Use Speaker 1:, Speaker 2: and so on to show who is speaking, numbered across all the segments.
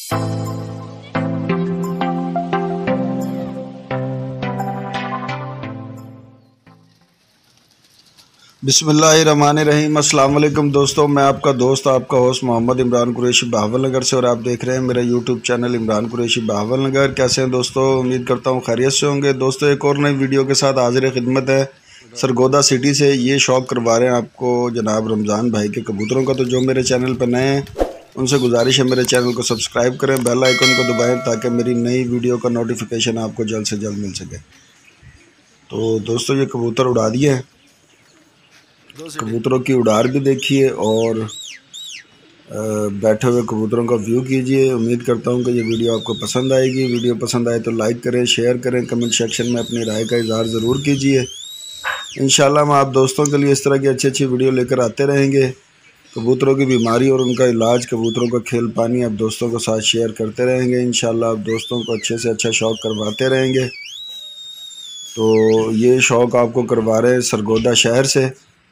Speaker 1: बिस्मिल्लाहिर्रहमानिर्रहीम। अस्सलाम वालेकुम दोस्तों, मैं आपका दोस्त आपका होस्ट मोहम्मद इमरान कुरैशी बहावल नगर से और आप देख रहे हैं मेरा यूट्यूब चैनल इमरान कुरैशी बहावल नगर। कैसे हैं दोस्तों? उम्मीद करता हूं खैरियत से होंगे। दोस्तों एक और नई वीडियो के साथ हाजिर खिदमत है सरगोदा सिटी से। ये शौक़ करवा रहे हैं आपको जनाब रमज़ान भाई के कबूतरों का। तो जो मेरे चैनल पर नए हैं उनसे गुजारिश है मेरे चैनल को सब्सक्राइब करें, बेल आइकन को दबाएँ ताकि मेरी नई वीडियो का नोटिफिकेशन आपको जल्द से जल्द मिल सके। तो दोस्तों ये कबूतर उड़ा दिए हैं, कबूतरों की उड़ार भी देखिए और बैठे हुए कबूतरों का व्यू कीजिए। उम्मीद करता हूं कि ये वीडियो आपको पसंद आएगी। वीडियो पसंद आए तो लाइक करें, शेयर करें, कमेंट सेक्शन में अपनी राय का इज़हार ज़रूर कीजिए। इंशाल्लाह मैं आप दोस्तों के लिए इस तरह की अच्छी अच्छी वीडियो लेकर आते रहेंगे। कबूतरों की बीमारी और उनका इलाज, कबूतरों का खेल पानी आप दोस्तों के साथ शेयर करते रहेंगे। इंशाल्लाह आप दोस्तों को अच्छे से अच्छा शौक़ करवाते रहेंगे। तो ये शौक़ आपको करवा रहे हैं सरगोदा शहर से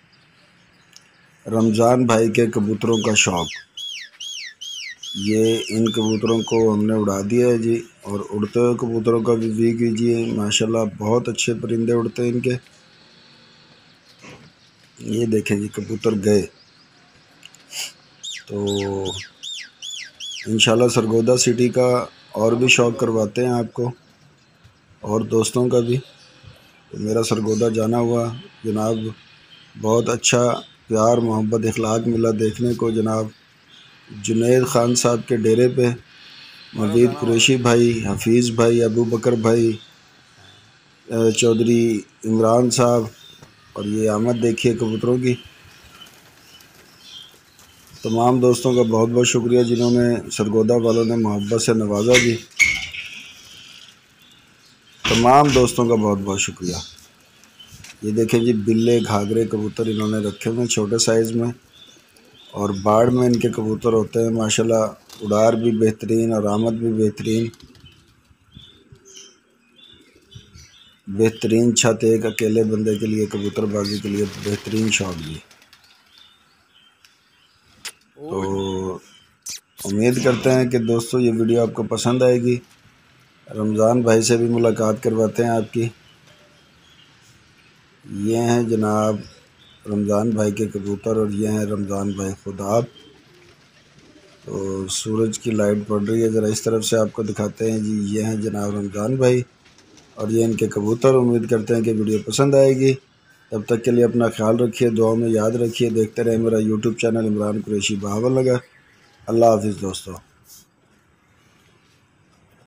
Speaker 1: रमज़ान भाई के कबूतरों का शौक़। ये इन कबूतरों को हमने उड़ा दिया है जी। और उड़ते हुए कबूतरों का भी व्यू कीजिए, माशाल्लाह बहुत अच्छे परिंदे उड़ते हैं इनके। ये देखें जी कबूतर गए। तो इंशाल्लाह सरगोदा सिटी का और भी शौक़ करवाते हैं आपको और दोस्तों का भी। तो मेरा सरगोदा जाना हुआ जनाब, बहुत अच्छा प्यार मोहब्बत इखलाक मिला देखने को जनाब। जुनैद ख़ान साहब के डेरे पे मवीद कुरैशी भाई, हफीज़ भाई, अबू बकर भाई, चौधरी इमरान साहब और ये आमद देखिए कबूतरों की। तमाम दोस्तों का बहुत बहुत शुक्रिया जिन्होंने सरगोदा वालों ने मोहब्बत से नवाजा जी। तमाम दोस्तों का बहुत बहुत शुक्रिया। ये देखें जी बिल्ले घाघरे कबूतर इन्होंने रखे हुए छोटे साइज़ में और बाड़ में इनके कबूतर होते हैं माशाल्लाह। उड़ार भी बेहतरीन और आमद भी बेहतरीन। बेहतरीन छत एक अकेले बंदे के लिए कबूतरबाजी के लिए बेहतरीन शौक़ भी। तो उम्मीद करते हैं कि दोस्तों ये वीडियो आपको पसंद आएगी। रमज़ान भाई से भी मुलाकात करवाते हैं आपकी। ये हैं जनाब रमज़ान भाई के कबूतर और ये हैं रमज़ान भाई खुद आप। तो सूरज की लाइट पड़ रही है, ज़रा इस तरफ से आपको दिखाते हैं जी। ये हैं जनाब रमज़ान भाई और ये इनके कबूतर। उम्मीद करते हैं कि वीडियो पसंद आएगी। तब तक के लिए अपना ख्याल रखिए, दुआ में याद रखिए। देखते रहें मेरा यूट्यूब चैनल इमरान कुरैशी बहावल नगर। अल्लाह हाफ़िज़ दोस्तों।